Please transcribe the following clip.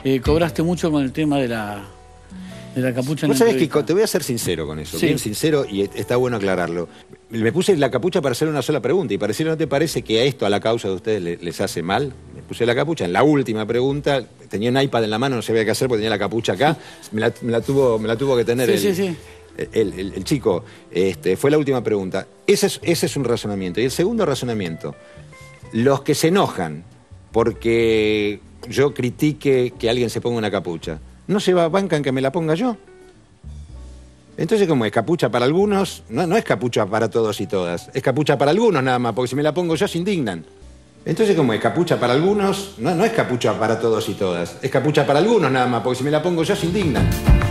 cobraste mucho con el tema de la capucha en Vos la sabés que entrevista. te voy a ser sincero con eso, Sí. bien sincero, y está bueno aclararlo. Me puse la capucha para hacer una sola pregunta, y pareciera, ¿no te parece que a esto, a la causa de ustedes, les hace mal? Me puse la capucha en la última pregunta, tenía un iPad en la mano, no sabía qué hacer porque tenía la capucha acá, me la tuvo que tener Sí. el chico. Fue la última pregunta. Ese es un razonamiento. Y el segundo razonamiento, los que se enojan porque yo critique que alguien se ponga una capucha, ¿no se bancan que me la ponga yo? Entonces, ¿cómo es? ¿Capucha para algunos? No es capucha para todos y todas. Es capucha para algunos nada más, porque si me la pongo yo se indignan. Entonces, ¿cómo es? ¿Capucha para algunos? No es capucha para todos y todas. Es capucha para algunos nada más, porque si me la pongo yo se indignan.